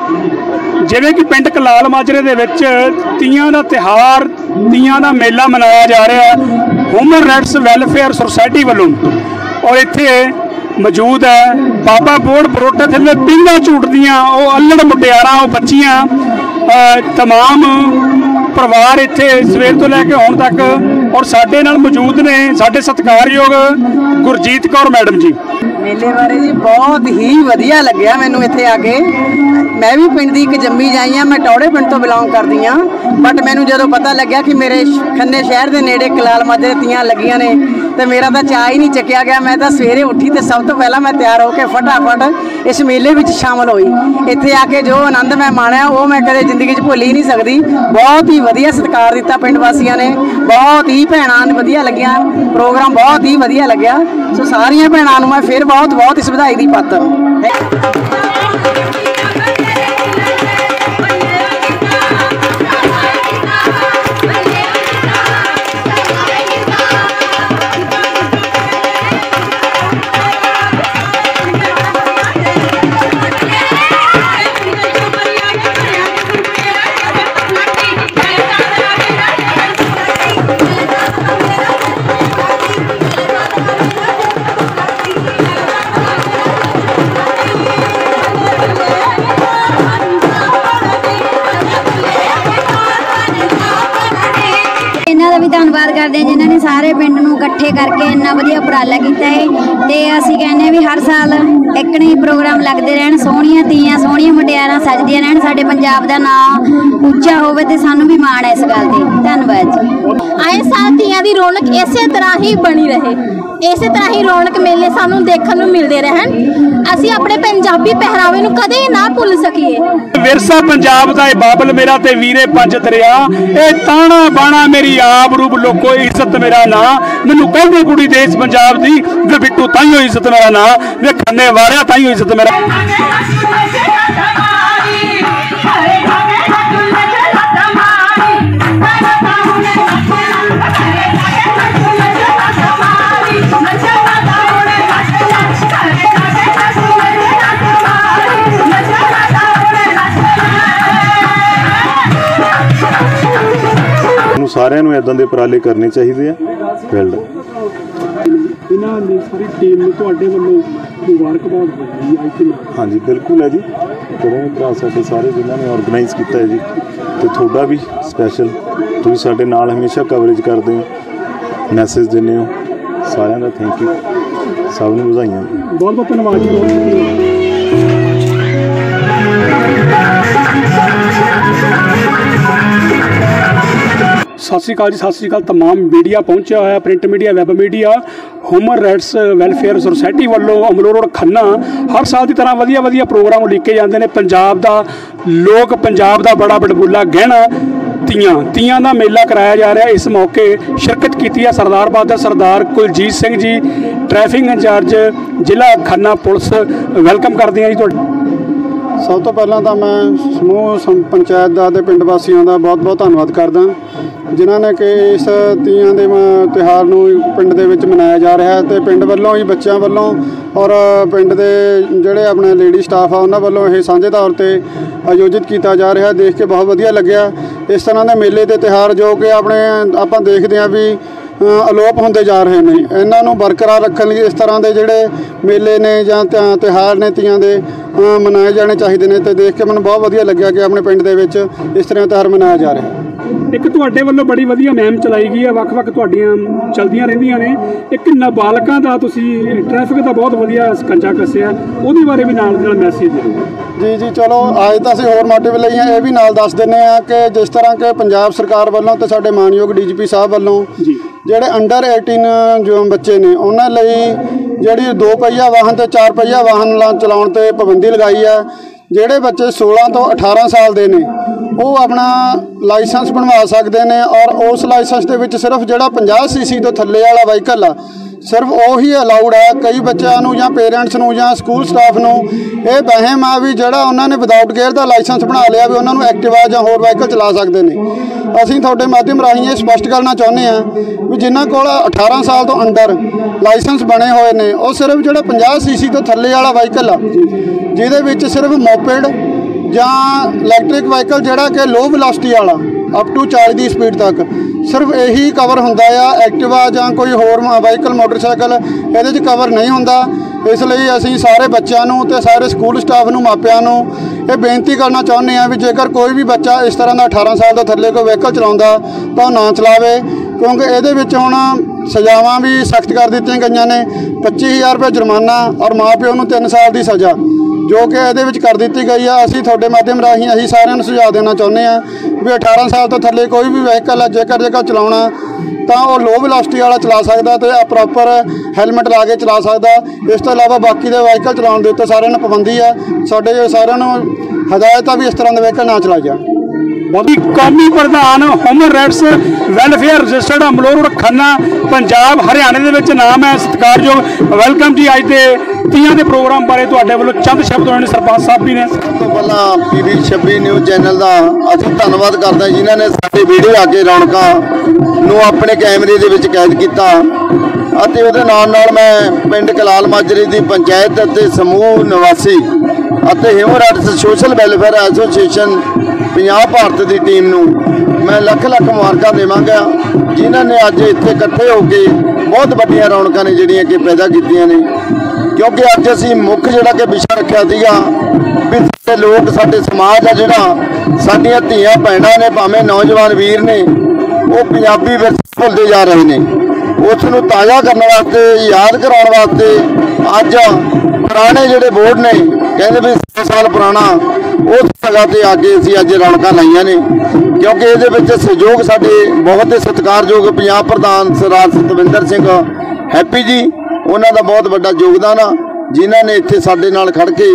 जिवें कि पिंड कलाल माजरे दे विच तीयां दा तिहार तीयां दा मेला मनाया जा रहा ह्यूमन राइट्स वैलफेयर सोसाइटी वालों और इत्थे मौजूद है बाबा बोड़ बरोटा थल्ले पींघां झूटदियां वो अल्लड़ मुटियारां वो बच्चियां तमाम परिवार इत्थे सवेर तो लैके हुण तक और साडे नाल मौजूद ने साडे सत्कारयोग गुरजीत कौर मैडम जी। मेले बारे जी बहुत ही वधिया लग्या मैनूं इत्थे आके। मैं भी पिंड दी एक जम्मी जाई हाँ, मैं टौड़े पिंड तो बिलोंग करदी हाँ, बट मैनूं जदों पता लग्या कि मेरे खन्ने शहर के नेड़े कलाल माजरे तीयां लगियां ने तो मेरा तो चाह ही नहीं चकिया गया। मैं तो सवेरे उठी तो सब तो पहला मैं तैयार होकर फटाफट इस मेले में शामिल हुई। इत्थे आके जो आनंद मैं माणिया वो मैं कदे जिंदगी भुल ही नहीं सकती। बहुत ही वधिया सत्कार दिता पिंड वासियों ने, बहुत ही भैणां वधिया लगियां, प्रोग्राम बहुत ही वधिया लग्या। सो सारियां भैणां नूं मैं फिर बहुत बहुत इस बधाई दी पात्र हूं। धन्यवाद करते हैं जिन्होंने सारे पिंड नूं इकट्ठे करके इन्ना वधिया उपराला किया है। तो असीं कहने भी हर साल एक नहीं प्रोग्राम लगते रहन, सोहणियां तीयां सोहणियां मुटियारां सजदियां रहन, साडे पंजाब दा नाम उच्चा होवे ते सानूं भी माण है इस गल ते। धन्यवाद जी। आए साल तीयां दी रौनक इसे तरह ही बनी रहे, इसे तरह ही रौनक मेले सानूं देखण नूं मिलदे रहन। असीं अपने पंजाबी पहरावे नूं कदे ना भुल सकीए। विरसा पंजाब दा बाबल मेरा ते वीरे पंज दरिया, ए ताना बाणा मेरी आप रूप लोको इज्जत मेरा ना, मैनू कहंदे कुड़ी देश पंजाब दी वे बिट्टू ताईओ इज्जत मेरा ना, वे खन्ने वारिया ताईओ इज्जत मेरा। सारिਆਂ ਨੂੰ इदां दे उपराले करने चाहिए फील्ड सारी टीम ਨੂੰ ਤੁਹਾਡੇ ਵੱਲੋਂ ਮੁਬਾਰਕਬਾਦ ਹੋਈ आई थिंक। हाँ जी बिल्कुल है जी, करें भरा साडे सारे जिन्होंने ऑर्गेनाइज किया है जी, तो थोड़ा भी स्पैशल तुसीं साडे नाल हमेशा कवरेज करते हो, मैसेज दिंदे हो, सारिਆਂ ਦਾ थैंक यू, सब ਨੂੰ ਵਧਾਈਆਂ। बहुत बहुत धन्यवाद जी। सत श्री अकाल जी, सत श्री अकाल। तमाम मीडिया पहुंचा हुआ, print media, web media, human rights welfare society वालों अमलोह रोड खन्ना हर साल की तरह वधिया वधिया प्रोग्राम उलीके जाते हैं। पंजाब का लोग पंजाब का बड़ा बड़बूला गहना तीयां का मेला कराया जा रहा है। इस मौके शिरकत की है सरदार बहादुर सरदार कुलजीत सिंह जी, ट्रैफिक इंचार्ज जिला खन्ना पुलिस, वेलकम करते हैं जी। सब तो पहला तो मैं समूह पंचायत का ते पिंड वासियों का बहुत बहुत धन्यवाद करदा जिन्होंने कि इस तीयां दे तिहार नूं पिंड दे विच मनाया जा रहा है। तो पिंड वालों ही बच्चों वालों और पिंड दे जिहड़े अपने लेडी स्टाफ आ उन्हां वालों ये साझे तौर पर आयोजित किया जा रहा है, देख के बहुत वधिया लग्या। इस तरह के मेले के तिहार जो कि अपने आपां देखते हैं भी अलोप होंदे जा रहे हैं, इन्हां नूं बरकरार रखण लई इस तरह के जिहड़े मेले ने जां तिहार ने तीयां दे मनाए जाने चाहिए ने। तो देख के मैनूं बहुत वधिया लग्या कि अपने पिंड दे विच इस तरह तिहार मनाया जा रहा है। एक तुहाडे वल्लों बड़ी वधिया मुहिम चलाई गई है, वक्-वक् तुहाडियां चलदियां रहिंदियां ने। एक नाबालगां दा तुसीं ट्रैफिक दा बहुत वधिया स्कंजा कसिया, उहदे बारे भी नाल मैसेज दिओ। जी जी, चलो अज तो असीं होर मोटिव लई ये भी नाल दस दिंदे आ कि जिस तरह के पंजाब सरकार वालों तो साडे मानयोग DGP साहब वालों जिहड़े अंडर 18 जो बच्चे ने उन्हां लई जिहड़ी 2 पहिया वाहन ते 4 पहिया वाहन चलाउण ते पाबंदी लगाई है। जिहड़े बच्चे 16 तो 18 साल दे ने वो अपना लाइसेंस बनवा सकते हैं और उस लाइसेंस के विच सिर्फ जिहड़ा 50 cc तो थल्ले वाला व्हीकल आ सिर्फ वही अलाउड है। कई बच्चों या पेरेंट्स नूं या स्कूल स्टाफ नूं ये वहम आ भी जिहड़ा उन्होंने विदाउट गेयर का लाइसेंस बना लिया भी उन्होंने एक्टिवा या होर व्हीकल चला सकते हैं। असीं तुहाडे माध्यम राहीं ये स्पष्ट करना चाहुंदे हैं भी जिन्हां कोल 18 साल तो अंडर लाइसेंस बने हुए ने वो सिर्फ जिहड़ा 50 cc तो थल्ले वाला व्हीकल आ जिहदे विच सिर्फ मोपेड ਜਾਂ ਇਲੈਕਟ੍ਰਿਕ ਵਾਹੀਕਲ ਜਿਹੜਾ ਕਿ ਲੋ ਵੈਲੋਸਿਟੀ ਵਾਲਾ ਅਪ ਟੂ 40 ਦੀ ਸਪੀਡ ਤੱਕ ਸਿਰਫ ਇਹੀ ਕਵਰ ਹੁੰਦਾ ਆ। ਐਕਟਿਵਾ ਜਾਂ ਕੋਈ ਹੋਰ ਵਾਹੀਕਲ ਮੋਟਰਸਾਈਕਲ ਇਹਦੇ 'ਚ ਕਵਰ ਨਹੀਂ ਹੁੰਦਾ। ਇਸ ਲਈ ਅਸੀਂ ਸਾਰੇ ਬੱਚਿਆਂ ਨੂੰ ਤੇ ਸਾਰੇ ਸਕੂਲ ਸਟਾਫ ਨੂੰ, ਮਾਪਿਆਂ ਨੂੰ ਇਹ ਬੇਨਤੀ ਕਰਨਾ ਚਾਹੁੰਦੇ ਹਾਂ ਵੀ ਜੇਕਰ ਕੋਈ ਵੀ ਬੱਚਾ ਇਸ ਤਰ੍ਹਾਂ ਦਾ 18 ਸਾਲ ਤੋਂ ਥੱਲੇ ਕੋਈ ਵਾਹੀਕਲ ਚਲਾਉਂਦਾ ਤਾਂ ਉਹ ਨਾ ਚਲਾਵੇ, ਕਿਉਂਕਿ ਇਹਦੇ ਵਿੱਚ ਹੁਣ ਸਜ਼ਾਵਾਂ ਵੀ ਸਖਤ ਕਰ ਦਿੱਤੀਆਂ ਗਈਆਂ ਨੇ। 25,000 ਰੁਪਏ ਜੁਰਮਾਨਾ ਔਰ ਮਾਂ ਪਿਓ ਨੂੰ 3 ਸਾਲ ਦੀ ਸਜ਼ਾ ਜੋ ਕਿ ਇਹਦੇ ਵਿੱਚ ਕਰ ਦਿੱਤੀ ਗਈ ਆ। ਅਸੀਂ ਤੁਹਾਡੇ ਮਾਧਿਅਮ ਰਾਹੀਂ ਅਸੀਂ ਸਾਰਿਆਂ ਨੂੰ ਸੁਝਾਅ ਦੇਣਾ ਚਾਹੁੰਦੇ ਹਾਂ ਵੀ 18 ਸਾਲ ਤੋਂ ਥੱਲੇ ਕੋਈ ਵੀ ਵਾਹੀਕਲ ਹੈ ਜੇਕਰ ਚਲਾਉਣਾ ਤਾਂ ਉਹ ਲੋ ਵੈਲੋਸਿਟੀ ਵਾਲਾ ਚਲਾ ਸਕਦਾ ਤੇ ਪ੍ਰੋਪਰ ਹੈਲਮਟ ਲਾ ਕੇ ਚਲਾ ਸਕਦਾ। ਇਸ ਤੋਂ ਇਲਾਵਾ ਬਾਕੀ ਦੇ ਵਾਹੀਕਲ ਚਲਾਉਣ ਦੇ ਉੱਤੇ ਸਾਰਿਆਂ ਨੂੰ ਪਾਬੰਦੀ ਆ। ਸਾਡੇ ਸਾਰਿਆਂ ਨੂੰ ਹਦਾਇਤ ਆ ਵੀ ਇਸ ਤਰ੍ਹਾਂ ਦੇ ਵਾਹੀਕਲ ਨਾ ਚਲਾਇਆ ਜਾ। ਕੌਮੀ ਪ੍ਰਧਾਨ human rights welfare registered Amloh Khanna Punjab ਹਰਿਆਣੇ ਦੇ ਵਿੱਚ ਨਾਮ ਹੈ। ਸਤਿਕਾਰਯੋਗ ਵੈਲਕਮ ਜੀ। ਅੱਜ ਦੇ ਤੀਆਂ ਦੇ ਪ੍ਰੋਗਰਾਮ ਬਾਰੇ ਤੁਹਾਡੇ ਵੱਲੋਂ ਚੰਦ ਸ਼ਬਦ ਹੋਣੇ ਸਰਪੰਚ ਸਾਹਿਬ ਵੀ ਨੇ। ਸਭ ਤੋਂ ਪਹਿਲਾਂ PB 26 ਨਿਊਜ਼ ਚੈਨਲ ਦਾ ਅਸੀਂ ਧੰਨਵਾਦ ਕਰਦੇ ਹਾਂ ਜਿਨ੍ਹਾਂ ਨੇ ਸਾਡੀ ਵੀਡੀਓ ਆ ਕੇ ਰੌਣਕਾਂ ਨੂੰ ਆਪਣੇ ਕੈਮਰੇ ਦੇ ਵਿੱਚ ਕੈਦ ਕੀਤਾ ਅਤੇ ਉਹਦੇ ਨਾਲ ਨਾਲ ਮੈਂ ਪਿੰਡ ਕਲਾਲ ਮਾਜਰੇ ਦੀ ਪੰਚਾਇਤ ਅਤੇ ਸਮੂਹ ਨਿਵਾਸੀ ਅਤੇ human rights social welfare association Punjab Bharat ਦੀ ਟੀਮ ਨੂੰ ਮੈਂ ਲੱਖ ਲੱਖ ਮੁਬਾਰਕਾਂ ਦੇਵਾਂਗਾ ਜਿਨ੍ਹਾਂ ਨੇ ਅੱਜ ਇੱਥੇ ਇਕੱਠੇ ਹੋ ਕੇ ਬਹੁਤ ਵੱਡੀਆਂ ਰੌਣਕਾਂ ਨੇ ਜਿਹੜੀਆਂ ਕਿ ਪੈਦਾ ਕੀਤੀਆਂ ਨੇ। ਕਿਉਂਕਿ ਅੱਜ ਅਸੀਂ ਮੁੱਖ ਜਿਹੜਾ ਕਿ ਵਿਸ਼ਾ ਰੱਖਿਆ ਸੀਗਾ ਵੀ ਸਾਡੇ ਲੋਕ, ਸਾਡੇ ਸਮਾਜ ਆ ਜਿਹੜਾ, ਸਾਡੀਆਂ ਧੀਆਂ ਭੈਣਾਂ ਨੇ ਭਾਵੇਂ ਨੌਜਵਾਨ ਵੀਰ ਨੇ ਉਹ ਪੰਜਾਬੀ ਵਿਰਸੇ ਭੁੱਲਦੇ ਜਾ ਰਹੇ ਨੇ। ਉਸ ਨੂੰ ਤਾਜ਼ਾ ਕਰਨ ਵਾਸਤੇ, ਯਾਦ ਕਰਾਉਣ ਵਾਸਤੇ ਅੱਜ ਪੁਰਾਣੇ ਜਿਹੜੇ ਬੋਰਡ ਨੇ ਕਹਿੰਦੇ ਵੀ 100 ਸਾਲ ਪੁਰਾਣਾ ਉਸ ਜਗ੍ਹਾ ਤੇ ਆ ਕੇ ਅਸੀਂ ਅੱਜ ਰੌਣਕਾਂ ਲਾਈਆਂ ਨੇ। ਕਿਉਂਕਿ ਇਹਦੇ ਵਿੱਚ ਸਹਿਯੋਗ ਸਾਡੇ ਬਹੁਤ ਹੀ ਸਤਿਕਾਰਯੋਗ ਪੰਜਾਬ ਪ੍ਰਧਾਨ ਸਰਦਾਰ ਸਤਵਿੰਦਰ ਸਿੰਘ ਹੈਪੀ ਜੀ, ਉਹਨਾਂ ਦਾ ਬਹੁਤ ਵੱਡਾ ਯੋਗਦਾਨ ਆ ਜਿਨ੍ਹਾਂ ਨੇ ਇੱਥੇ ਸਾਡੇ ਨਾਲ ਖੜ ਕੇ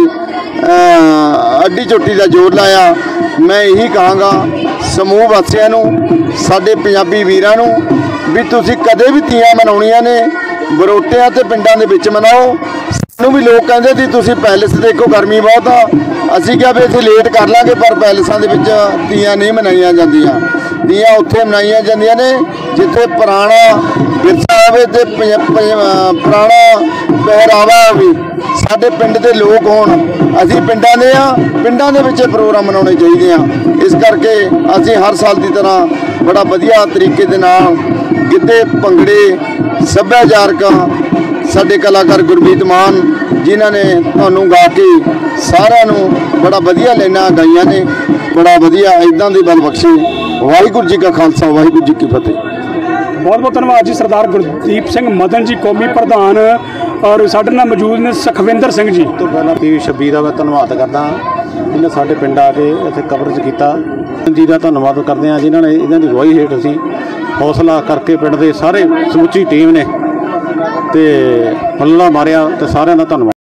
ਅੱਡੀ ਚੋਟੀ ਦਾ ਜ਼ੋਰ ਲਾਇਆ। ਮੈਂ ਇਹੀ ਕਹਾਂਗਾ ਸਮੂਹ ਵਾਸੀਆਂ ਨੂੰ, ਸਾਡੇ ਪੰਜਾਬੀ ਵੀਰਾਂ ਨੂੰ ਵੀ ਤੁਸੀਂ ਕਦੇ ਵੀ ਤੀਆਂ ਮਨਾਉਣੀਆਂ ਨੇ ਬਰੋਟਿਆਂ ਤੇ ਪਿੰਡਾਂ ਦੇ ਵਿੱਚ ਮਨਾਓ। ਸਾਨੂੰ ਵੀ ਲੋਕ ਕਹਿੰਦੇ ਸੀ ਤੁਸੀਂ ਪੈਲੇਸ ਦੇਖੋ ਗਰਮੀ ਬਹੁਤ ਆ, ਅਸੀਂ ਕਿਹਾ ਵੀ ਅਸੀਂ ਲੇਟ ਕਰ ਲਾਂਗੇ, ਪਰ ਪੈਲਸਾਂ ਦੇ ਵਿੱਚ ਤੀਆਂ ਨਹੀਂ ਮਨਾਈਆਂ ਜਾਂਦੀਆਂ। ਤੀਆਂ ਉੱਥੇ ਮਨਾਈਆਂ ਜਾਂਦੀਆਂ ਨੇ ਜਿੱਥੇ ਪੁਰਾਣਾ ਵਿਰਸਾ ਹੋਵੇ ਤੇ ਪੁਰਾਣਾ ਪਹਿਰਾਵਾ ਹੋਵੇ, ਸਾਡੇ ਪਿੰਡ ਦੇ ਲੋਕ ਹੋਣ। ਅਸੀਂ ਪਿੰਡਾਂ ਦੇ ਆ, ਪਿੰਡਾਂ ਦੇ ਵਿੱਚ ਪ੍ਰੋਗਰਾਮ ਮਨਾਉਣੇ ਚਾਹੀਦੇ ਆ। ਇਸ ਕਰਕੇ ਅਸੀਂ ਹਰ ਸਾਲ ਦੀ ਤਰ੍ਹਾਂ ਬੜਾ ਵਧੀਆ ਤਰੀਕੇ ਦੇ ਨਾਲ ਗਿੱਧੇ, ਭੰਗੜੇ, ਸੱਭਿਆਚਾਰਕ ਸਾਡੇ ਕਲਾਕਾਰ ਗੁਰਮੀਤ ਮਾਨ ਜਿਨ੍ਹਾਂ ਨੇ ਤੁਹਾਨੂੰ ਗਾ ਕੇ ਸਾਰਿਆਂ ਨੂੰ ਬੜਾ ਵਧੀਆ ਲੈਣਾ ਗਾਈਆਂ ਨੇ, ਬੜਾ ਵਧੀਆ ਇੱਦਾਂ ਦੀ ਬਲ ਬਖਸ਼ੇ। ਵਾਹਿਗੁਰੂ ਜੀ ਕਾ ਖਾਲਸਾ, ਵਾਹਿਗੁਰੂ ਜੀ ਕੀ ਫਤਿਹ। ਬਹੁਤ ਬਹੁਤ ਧੰਨਵਾਦ ਜੀ ਸਰਦਾਰ ਗੁਰਦੀਪ ਸਿੰਘ ਮਦਨ ਜੀ ਕੌਮੀ ਪ੍ਰਧਾਨ, ਔਰ ਸਾਡੇ ਨਾਲ ਮੌਜੂਦ ਨੇ ਸੁਖਵਿੰਦਰ ਸਿੰਘ ਜੀ। ਤੋਂ ਪਹਿਲਾਂ PB 26 ਦਾ ਮੈਂ ਧੰਨਵਾਦ ਕਰਦਾ ਜਿਹਨੇ ਸਾਡੇ ਪਿੰਡ ਆ ਕੇ ਇੱਥੇ ਕਵਰੇਜ ਕੀਤਾ ਜੀ ਦਾ ਧੰਨਵਾਦ ਕਰਦੇ ਹਾਂ ਜਿਨ੍ਹਾਂ ਨੇ ਇਹਨਾਂ ਦੀ ਅਗਵਾਈ ਹੇਠ ਅਸੀਂ ਹੌਸਲਾ ਕਰਕੇ ਪਿੰਡ ਦੇ ਸਾਰੇ ਸਮੁੱਚੀ ਟੀਮ ਨੇ ਤੇ ਫੱਲਾ ਮਾਰਿਆ ਤੇ ਸਾਰਿਆਂ ਦਾ ਧੰਨਵਾਦ।